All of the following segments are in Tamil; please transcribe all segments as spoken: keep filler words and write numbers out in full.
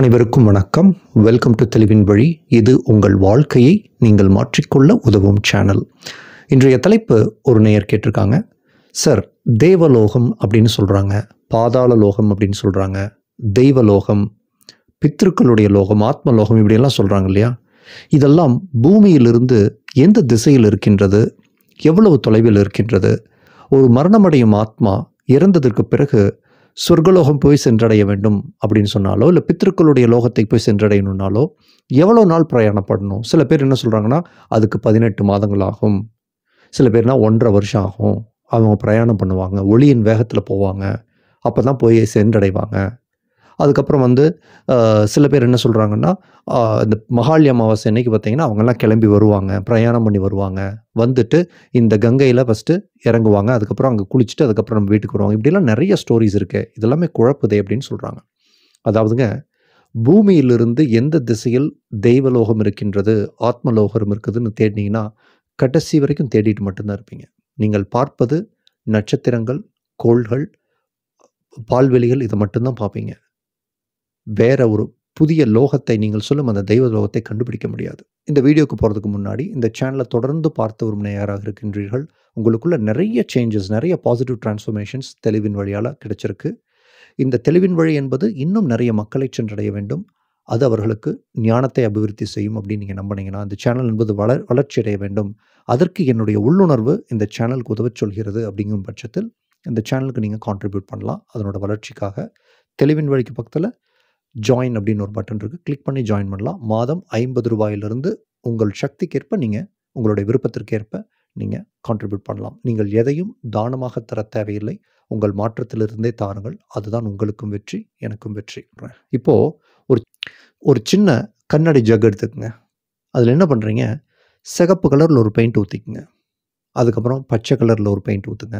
அனைவருக்கும் வணக்கம். வெல்கம் டு தெளிவின் வழி. இது உங்கள் வாழ்க்கையை நீங்கள் மாற்றிக்கொள்ள உதவும் சேனல். இன்றைய தலைப்பு ஒரு நேயர் கேட்டிருக்காங்க. சார், தேவலோகம் அப்படின்னு சொல்கிறாங்க, பாதாள லோகம் அப்படின்னு சொல்கிறாங்க, தெய்வலோகம், பித்ருக்களுடைய லோகம், ஆத்மலோகம் இப்படியெல்லாம் சொல்கிறாங்க இல்லையா? இதெல்லாம் பூமியிலிருந்து எந்த திசையில் இருக்கின்றது, எவ்வளவு தொலைவில் இருக்கின்றது? ஒரு மரணமடையும் ஆத்மா இறந்ததற்கு பிறகு சொர்க்கலோகம் போய் சென்றடைய வேண்டும் அப்படின்னு சொன்னாலோ, இல்லை பித்ருக்களுடைய லோகத்தை போய் சென்றடையணுன்னாலோ எவ்வளோ நாள் பிரயாணப்படணும்? சில பேர் என்ன சொல்கிறாங்கன்னா, அதுக்கு பதினெட்டு மாதங்கள் ஆகும். சில பேர்னா ஒன்றரை வருஷம் ஆகும். அவங்க பிரயாணம் பண்ணுவாங்க, ஒளியின் வேகத்தில் போவாங்க, அப்போ தான் போய் சென்றடைவாங்க. அதுக்கப்புறம் வந்து சில பேர் என்ன சொல்கிறாங்கன்னா, இந்த மகாளி அமாவாசை அன்னைக்கு பார்த்தீங்கன்னா அவங்கெல்லாம் கிளம்பி வருவாங்க, பிரயாணம் பண்ணி வருவாங்க, வந்துட்டு இந்த கங்கையில் ஃபஸ்ட்டு இறங்குவாங்க, அதுக்கப்புறம் அங்கே குளிச்சுட்டு அதுக்கப்புறம் நம்ம வீட்டுக்கு வருவாங்க. இப்படிலாம் நிறைய ஸ்டோரிஸ் இருக்குது. இதெல்லாமே குழப்புதே அப்படின்னு சொல்கிறாங்க. அதாவதுங்க, பூமியிலிருந்து எந்த திசையில் தெய்வலோகம் இருக்கின்றது, ஆத்மலோகம் இருக்குதுன்னு தேடினீங்கன்னா கடைசி வரைக்கும் தேடிட்டு மட்டும்தான் இருப்பீங்க. நீங்கள் பார்ப்பது நட்சத்திரங்கள், கோள்கள், பால்வெளிகள், இதை மட்டும்தான் பார்ப்பீங்க. வேற ஒரு புதிய லோகத்தை, நீங்கள் சொல்லும் அந்த தெய்வ லோகத்தை கண்டுபிடிக்க முடியாது. இந்த வீடியோக்கு போகிறதுக்கு முன்னாடி இந்த சேனலை தொடர்ந்து பார்த்து வரும் நேயராக இருக்கின்றீர்கள். உங்களுக்குள்ள நிறைய சேஞ்சஸ், நிறைய பாசிட்டிவ் டிரான்ஸ்ஃபர்மேஷன்ஸ் தெளிவின் வழியால் கிடைச்சிருக்கு. இந்த தெளிவின் வழி என்பது இன்னும் நிறைய மக்களை சென்றடைய வேண்டும், அது அவர்களுக்கு ஞானத்தை அபிவிருத்தி செய்யும் அப்படின்னு நீங்கள் நம்பினீங்கன்னா, இந்த சேனல் என்பது வள வளர்ச்சி அடைய வேண்டும், அதற்கு என்னுடைய உள்ளுணர்வு இந்த சேனலுக்கு உதவ சொல்கிறது அப்படிங்கும் பட்சத்தில் இந்த சேனலுக்கு நீங்கள் கான்ட்ரிபியூட் பண்ணலாம். அதனோட வளர்ச்சிக்காக தெளிவின் வழிக்கு பக்கத்தில் ஜாயின் அப்படின்னு ஒரு பட்டன் இருக்குது, கிளிக் பண்ணி ஜாயின் பண்ணலாம். மாதம் ஐம்பது ரூபாயிலிருந்து உங்கள் சக்திக்கேற்ப நீங்கள் உங்களுடைய விருப்பத்திற்கேற்ப நீங்கள் கான்ட்ரிபியூட் பண்ணலாம். நீங்கள் எதையும் தானமாக தர தேவையில்லை, உங்கள் மாற்றத்திலிருந்தே தாருங்கள். அதுதான் உங்களுக்கும் வெற்றி, எனக்கும் வெற்றி. இப்போது ஒரு ஒரு சின்ன கண்ணாடி ஜக் எடுத்துக்கங்க. அதில் என்ன பண்ணுறீங்க, சிகப்பு கலரில் ஒரு பெயிண்ட் ஊற்றிக்குங்க, அதுக்கப்புறம் பச்சை கலரில் ஒரு பெயிண்ட் ஊற்றுங்க,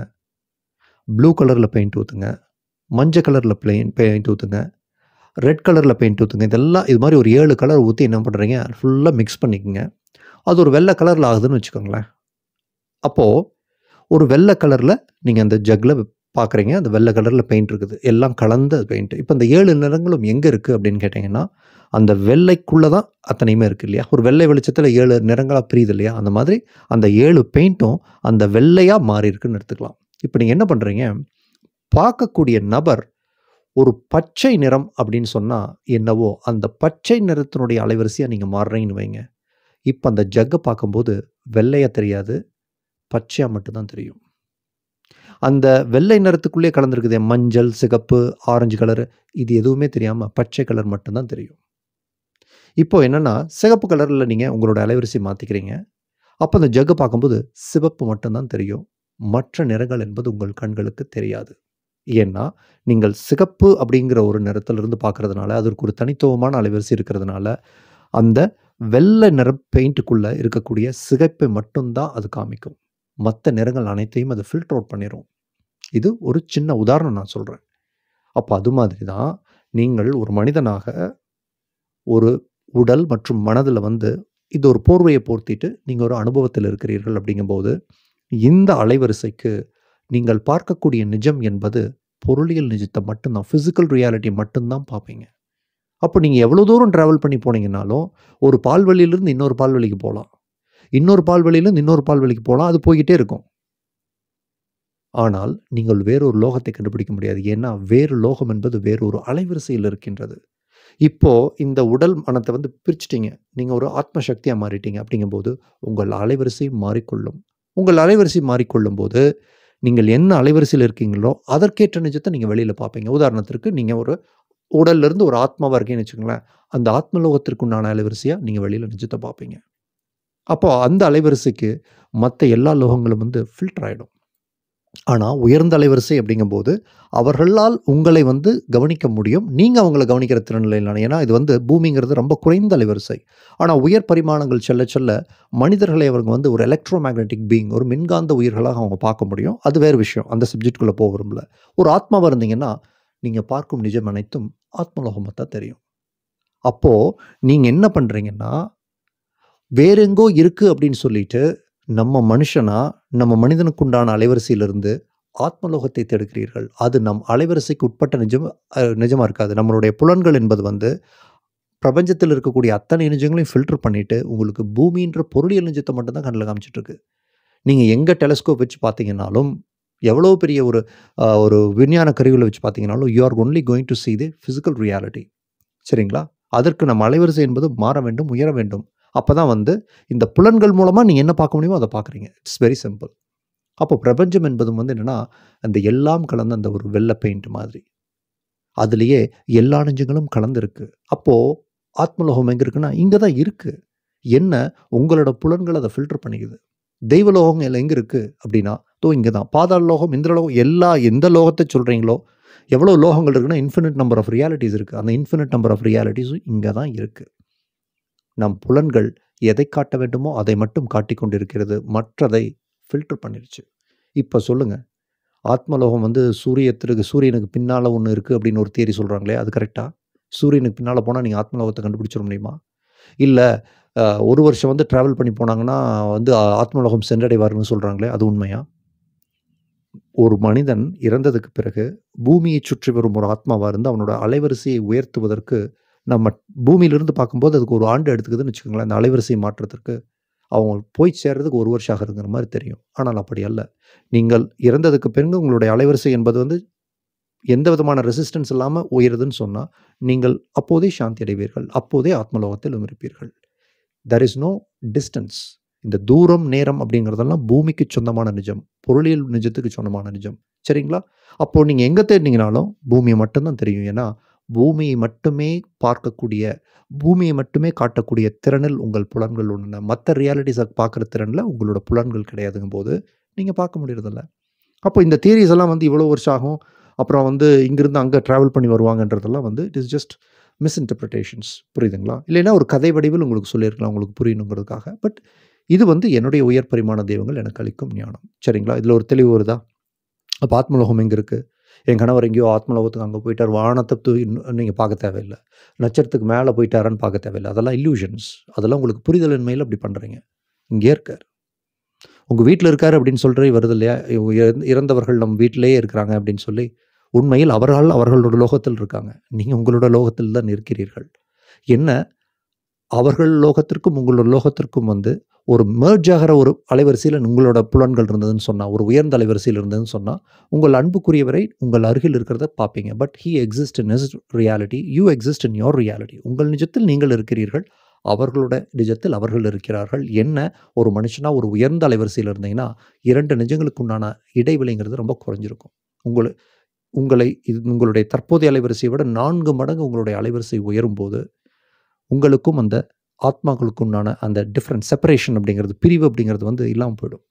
ப்ளூ கலரில் பெயிண்ட் ஊற்றுங்க, மஞ்சள் கலரில் பெயிண்ட் பெயிண்ட் ஊற்றுங்க, ரெட் கலரில் பெயிண்ட் ஊற்றுங்க. இதெல்லாம் இது மாதிரி ஒரு ஏழு கலர் ஊற்றி என்ன பண்ணுறீங்க, ஃபுல்லாக மிக்ஸ் பண்ணிக்கோங்க. அது ஒரு வெள்ளை கலரில் ஆகுதுன்னு வச்சுக்கோங்களேன். அப்போது ஒரு வெள்ளை கலரில் நீங்கள் அந்த ஜக்கில் பார்க்குறீங்க, அந்த வெள்ளை கலரில் பெயிண்ட் இருக்குது, எல்லாம் கலந்த பெயிண்ட். இப்போ இந்த ஏழு நிறங்களும் எங்கே இருக்குது அப்படின்னு கேட்டிங்கன்னா, அந்த வெள்ளைக்குள்ளே தான் அத்தனையுமே இருக்குது இல்லையா? ஒரு வெள்ளை வெளிச்சத்தில் ஏழு நிறங்களாக பிரியுது இல்லையா? அந்த மாதிரி அந்த ஏழு பெயிண்ட்டும் அந்த வெள்ளையாக மாறி இருக்குன்னு எடுத்துக்கலாம். இப்போ நீங்கள் என்ன பண்ணுறீங்க, பார்க்கக்கூடிய நபர் ஒரு பச்சை நிறம் அப்படின்னு சொன்னால் என்னவோ அந்த பச்சை நிறத்தினுடைய அலைவரிசையாக நீங்கள் மாறுறீங்கன்னு வைங்க. இப்போ அந்த ஜக்கை பார்க்கும்போது வெள்ளையாக தெரியாது, பச்சையாக மட்டும்தான் தெரியும். அந்த வெள்ளை நிறத்துக்குள்ளே கலந்துருக்குது மஞ்சள், சிகப்பு, ஆரஞ்சு கலரு, இது எதுவுமே தெரியாமல் பச்சை கலர் மட்டும்தான் தெரியும். இப்போது என்னென்னா, சிகப்பு கலரில் நீங்கள் உங்களோட அலைவரிசை மாற்றிக்கிறீங்க. அப்போ அந்த ஜக்கை பார்க்கும்போது சிவப்பு மட்டும்தான் தெரியும், மற்ற நிறங்கள் என்பது உங்கள் கண்களுக்கு தெரியாது. ஏன்னா நீங்கள் சிகப்பு அப்படிங்கிற ஒரு நிறத்திலிருந்து பார்க்கறதுனால, அதற்கு ஒரு தனித்துவமான அலைவரிசை இருக்கிறதுனால, அந்த வெள்ளை நிற பெயிண்ட்டுக்குள்ளே இருக்கக்கூடிய சிகப்பை மட்டும்தான் அது காமிக்கும். மற்ற நிறங்கள் அனைத்தையும் அது ஃபில்டர் அவுட் பண்ணிடும். இது ஒரு சின்ன உதாரணம் நான் சொல்கிறேன். அப்போ அது மாதிரி தான் நீங்கள் ஒரு மனிதனாக ஒரு உடல் மற்றும் மனதில் வந்து இது ஒரு போர்வையை போர்த்திட்டு நீங்கள் ஒரு அனுபவத்தில் இருக்கிறீர்கள். அப்படிங்கும்போது இந்த அலைவரிசைக்கு நீங்கள் பார்க்கக்கூடிய நிஜம் என்பது பொருளியல் நிஜத்தை மட்டும்தான், ஃபிசிக்கல் ரியாலிட்டி மட்டும்தான் பார்ப்பீங்க. அப்போ நீங்கள் எவ்வளோ தூரம் ட்ராவல் பண்ணி போனீங்கன்னாலும் ஒரு பால்வெளியிலேருந்து இன்னொரு பால்வெளிக்கு போகலாம், இன்னொரு பால்வெளியிலேருந்து இன்னொரு பால்வெளிக்கு போகலாம், அது போய்கிட்டே இருக்கும். ஆனால் நீங்கள் வேறொரு லோகத்தை கண்டுபிடிக்க முடியாது. ஏன்னா வேறு லோகம் என்பது வேறொரு அலைவரிசையில் இருக்கின்றது. இப்போது இந்த உடல் மனத்தை வந்து பிரிச்சுட்டீங்க, நீங்கள் ஒரு ஆத்ம சக்தியாக மாறிட்டீங்க. அப்படிங்கும்போது உங்கள் அலைவரிசை மாறிக்கொள்ளும். உங்கள் அலைவரிசை மாறிக்கொள்ளும் போது நீங்கள் என்ன அலைவரிசையில் இருக்கீங்களோ அதற்கேற்ற நிஜத்தை நீங்கள் வெளியில் பார்ப்பீங்க. உதாரணத்திற்கு நீங்கள் ஒரு உடல்லேருந்து ஒரு ஆத்மாவாக இருக்கீங்கன்னு வச்சுக்கோங்களேன், அந்த ஆத்மலோகத்திற்கு உண்டான அலைவரிசையாக நீங்கள் வெளியில் நிஜத்தை பார்ப்பீங்க. அப்போது அந்த அலைவரிசைக்கு மற்ற எல்லா லோகங்களும் வந்து ஃபில்டர் ஆகிடும். ஆனால் உயர்ந்த அலைவரிசை அப்படிங்கும்போது அவர்களால் உங்களை வந்து கவனிக்க முடியும், நீங்கள் அவங்களை கவனிக்கிற திறனில் இல்லை. ஏன்னா இது வந்து பூமிங்கிறது ரொம்ப குறைந்த அலைவரிசை. ஆனால் உயர் பரிமாணங்கள் செல்ல செல்ல மனிதர்களை அவங்க வந்து ஒரு எலக்ட்ரோ மேக்னெட்டிக் பீயிங், ஒரு மின்காந்த உயிர்களாக அவங்க பார்க்க முடியும். அது வேறு விஷயம், அந்த சப்ஜெக்டுக்குள்ளே போக விரும்பல. ஒரு ஆத்மாவாக இருந்தீங்கன்னா நீங்கள் பார்க்கும் நிஜம் அனைத்தும் ஆத்மலோகமாக தான் தெரியும். அப்போது நீங்கள் என்ன பண்ணுறீங்கன்னா, வேற எங்கோ இருக்குது அப்படின்னு சொல்லிட்டு நம்ம மனுஷனா நம்ம மனிதனுக்குண்டான அலைவரிசையிலிருந்து ஆத்மலோகத்தை தேடுகிறீர்கள். அது நம் அலைவரிசைக்கு உட்பட்ட நிஜம் நிஜமாக இருக்காது. நம்மளுடைய புலன்கள் என்பது வந்து பிரபஞ்சத்தில் இருக்கக்கூடிய அத்தனை நிஜங்களையும் ஃபில்டர் பண்ணிவிட்டு உங்களுக்கு பூமின்ற பொருளியல் நிஜத்தை மட்டும் தான் கண்ணில் காமிச்சிட்ருக்கு. நீங்கள் எங்கே டெலஸ்கோப் வச்சு பார்த்தீங்கன்னாலும், எவ்வளோ பெரிய ஒரு ஒரு விஞ்ஞான கருவிகளை வச்சு பார்த்தீங்கன்னாலும், you are only going to see the physical reality. சரிங்களா? அதற்கு நம்ம அலைவரிசை என்பது மாற வேண்டும், உயர வேண்டும். அப்போ தான் வந்து இந்த புலன்கள் மூலமாக நீங்கள் என்ன பார்க்க முடியுமோ அதை பார்க்குறீங்க. It's very simple. அப்போ பிரபஞ்சம் என்பதும் வந்து என்னென்னா, அந்த எல்லாம் கலந்த அந்த ஒரு வெள்ளை பெயிண்ட் மாதிரி. அதுலேயே எல்லா நெஞ்சங்களும் கலந்துருக்கு. அப்போது ஆத்மலோகம் எங்கே இருக்குன்னா, இங்கே தான் இருக்குது. என்ன உங்களோட புலன்கள் அதை ஃபில்டர் பண்ணிக்குது. தெய்வலோகம் எங்கே இருக்குது அப்படின்னா, தோ இங்கே தான். பாதாள லோகம், இந்திரலோகம், எல்லா எந்த லோகத்தை சொல்கிறீங்களோ, எவ்வளோ லோகங்கள் இருக்குன்னா இன்ஃபினிட் நம்பர் ஆஃப் ரியாலிட்டிஸ் இருக்குது. அந்த இன்ஃபினிட் நம்பர் ஆஃப் ரியாலிட்டிஸும் இங்கே தான் இருக்குது. நம் புலன்கள் எதை காட்ட வேண்டுமோ அதை மட்டும் காட்டிக் கொண்டிருக்கிறது. மற்றதை ஃபில்டர் பண்ணிருச்சு. இப்போ சொல்லுங்கள், ஆத்மலோகம் வந்து சூரியத்திற்கு சூரியனுக்கு பின்னால் ஒன்று இருக்குது அப்படின்னு ஒரு தியரி சொல்கிறாங்களே, அது கரெக்டாக? சூரியனுக்கு பின்னால் போனால் நீங்கள் ஆத்மலோகத்தை கண்டுபிடிச்சிட முடியுமா? இல்லை ஒரு வருஷம் வந்து ட்ராவல் பண்ணி போனாங்கன்னா வந்து ஆத்மலோகம் சென்றடைவார்னு சொல்கிறாங்களே, அது உண்மையா? ஒரு மனிதன் இறந்ததுக்கு பிறகு பூமியை சுற்றி வரும் ஒரு ஆத்மாவாக இருந்து அவனோட அலைவரிசையை உயர்த்துவதற்கு நம்ம பூமியிலிருந்து பார்க்கும்போது அதுக்கு ஒரு ஆண்டு எடுத்துக்குதுன்னு வச்சுக்கோங்களேன். அந்த அலைவரிசையை மாற்றத்திற்கு அவங்க போய் சேர்றதுக்கு ஒரு வருஷம் ஆகுதுங்கிற மாதிரி தெரியும். ஆனால் அப்படி அல்ல. நீங்கள் இறந்ததுக்கு பிறகு உங்களுடைய அலைவரிசை என்பது வந்து எந்த விதமான ரெசிஸ்டன்ஸ் இல்லாமல் உயருதுன்னு சொன்னால் நீங்கள் அப்போதே சாந்தி அடைவீர்கள். அப்போதே ஆத்மலோகத்தில் இருப்பீர்கள். There is no distance. இந்த தூரம், நேரம் அப்படிங்கிறதெல்லாம் பூமிக்கு சொந்தமான நிஜம், பொருளியல் நிஜத்துக்கு சொந்தமான நிஜம். சரிங்களா? அப்போது நீங்கள் எங்கே தேடினீங்கனாலும் பூமியை மட்டும்தான் தெரியும். ஏன்னா பூமியை மட்டுமே பார்க்கக்கூடிய, பூமியை மட்டுமே காட்டக்கூடிய திறனில் உங்கள் புலன்கள் ஒன்று. மற்ற ரியாலிட்டிஸை பார்க்குற திறனில் உங்களோட புலன்கள் கிடையாதுங்கும் போது நீங்கள் பார்க்க முடியறதில்ல. அப்போ இந்த தியரிஸ் எல்லாம் வந்து இவ்வளோ வருஷம் ஆகும், அப்புறம் வந்து இங்கிருந்து அங்கே ட்ராவல் பண்ணி வருவாங்கன்றதெல்லாம் வந்து இட் இஸ் ஜஸ்ட் மிஸ்இன்டர்பிரிட்டேஷன்ஸ். புரியுதுங்களா? இல்லைன்னா ஒரு கதை வடிவில் உங்களுக்கு சொல்லியிருக்கலாம், உங்களுக்கு புரியணுங்கிறதுக்காக. பட் இது வந்து என்னுடைய உயர் பரிமாண தெய்வங்கள் எனக்கு அளிக்கும் ஞானம். சரிங்களா? இதில் ஒரு தெளிவு வருதா? அப்போ ஆத்மலோகம் எங்கே இருக்குது? என் கணவர் எங்கேயோ ஆத்மலோகத்துக்கு அங்கே போயிட்டார், வானத்தை தூ நீங்கள் பார்க்க தேவையில்லை. நட்சத்திரத்துக்கு மேலே போயிட்டாரான்னு பார்க்க தேவையில்லை. அதெல்லாம் இல்யூஷன்ஸ். அதெல்லாம் உங்களுக்கு புரிதலின்மையில் அப்படி பண்ணுறீங்க. இங்கே இருக்கார், உங்கள் வீட்டில் இருக்கார் அப்படின்னு சொல்கிறே வருது இல்லையா? இறந்தவர்கள் நம்ம வீட்டிலேயே இருக்கிறாங்க அப்படின்னு சொல்லி. உண்மையில் அவர்கள் அவர்களோட லோகத்தில் இருக்காங்க. நீங்கள் உங்களோட லோகத்தில் தான் இருக்கிறீர்கள். என்ன, அவர்கள் லோகத்திற்கும் உங்களோட லோகத்திற்கும் வந்து ஒரு மேர்ஜ் ஆகிற ஒரு அலைவரிசையில் உங்களோட புலன்கள் இருந்ததுன்னு சொன்னால், ஒரு உயர்ந்த அலைவரிசையில் இருந்ததுன்னு சொன்னால், உங்கள் அன்புக்குரியவரை உங்கள் அருகில் இருக்கிறத பார்ப்பீங்க. But he exist in his reality, you exist in your reality. உங்கள் நிஜத்தில் நீங்கள் இருக்கிறீர்கள், அவர்களோட நிஜத்தில் அவர்கள் இருக்கிறார்கள். என்ன, ஒரு மனுஷனாக ஒரு உயர்ந்த அலைவரிசையில் இருந்தீங்கன்னா இரண்டு நிஜங்களுக்கு உண்டான இடைவெளிங்கிறது ரொம்ப குறைஞ்சிருக்கும். உங்களை உங்களை இது உங்களுடைய தற்போதைய அலைவரிசையை விட நான்கு மடங்கு உங்களுடைய அலைவரிசை உயரும் போது உங்களுக்கும் அந்த ஆத்மாக்களுக்கு உண்டான அந்த டிஃப்ரெண்ட் செப்பரேஷன் அப்படிங்கிறது, பிரிவு அப்படிங்கிறது வந்து இல்லாமல் போயிடும்.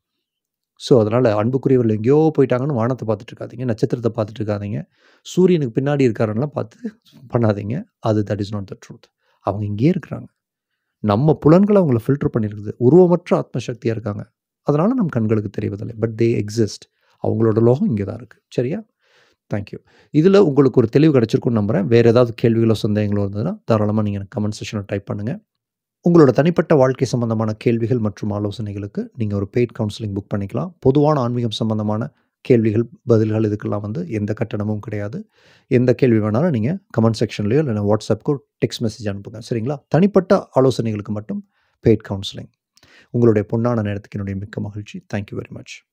ஸோ அதனால் அன்புக்குரியவர்கள் எங்கேயோ போயிட்டாங்கன்னு வானத்தை பார்த்துட்டு இருக்காதீங்க, நட்சத்திரத்தை பார்த்துட்டு இருக்காதீங்க, சூரியனுக்கு பின்னாடி இருக்காருன்னெலாம் பார்த்து பண்ணாதீங்க. அது that is not the truth. அவங்க இங்கேயே இருக்கிறாங்க. நம்ம புலன்களை அவங்கள ஃபில்டர் பண்ணியிருக்குது. உருவமற்ற ஆத்மசக்தியாக இருக்காங்க. அதனால் நம் கண்களுக்கு தெரிவதில்லை. But they exist. அவங்களோட லோகம் இங்கே தான் இருக்குது. சரியா? தேங்க்யூ. இதில் உங்களுக்கு ஒரு தெளிவு கிடச்சிருக்குன்னு நம்புகிறேன். வேறு ஏதாவது கேள்விகளோ சந்தேகங்களோ இருந்ததுன்னா தாராளமாக நீங்கள் எனக்கு கமெண்ட் செக்ஷனில் டைப் பண்ணுங்கள். உங்களோட தனிப்பட்ட வாழ்க்கை சம்பந்தமான கேள்விகள் மற்றும் ஆலோசனைகளுக்கு நீங்கள் ஒரு பெய்ட் கவுன்சிலிங் புக் பண்ணிக்கலாம். பொதுவான ஆன்மீகம் சம்பந்தமான கேள்விகள், பதில்கள், இதுக்கெல்லாம் வந்து எந்த கட்டணமும் கிடையாது. எந்த கேள்வி வேணாலும் நீங்கள் கமெண்ட் செக்ஷன்லையோ இல்லை வாட்ஸ்அப்புக்கோ டெக்ஸ்ட் மெசேஜ் அனுப்புங்க. சரிங்களா? தனிப்பட்ட ஆலோசனைகளுக்கு மட்டும் பெய்ட் கவுன்சிலிங். உங்களுடைய பொன்னான நேரத்துக்கு என்னுடைய மிக்க மகிழ்ச்சி. Thank you very much.